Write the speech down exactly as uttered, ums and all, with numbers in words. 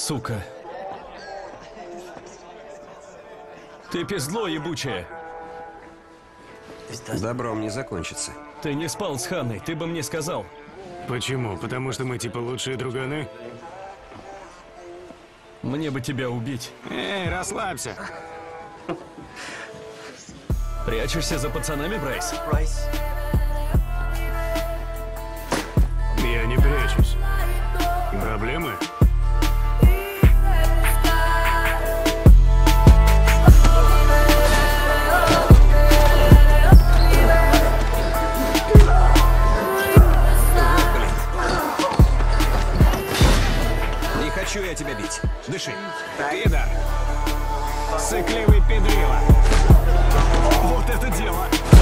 Сука. Ты пиздло ебучее. Добром не закончится. Ты не спал с Ханной, ты бы мне сказал. Почему? Потому что мы типа лучшие друганы? Мне бы тебя убить. Эй, расслабься. Прячешься за пацанами, Брайс? Я не прячусь. Проблемы? Не хочу я тебя бить. Дыши. Пидор. Сыкливый педрила. Вот это дело!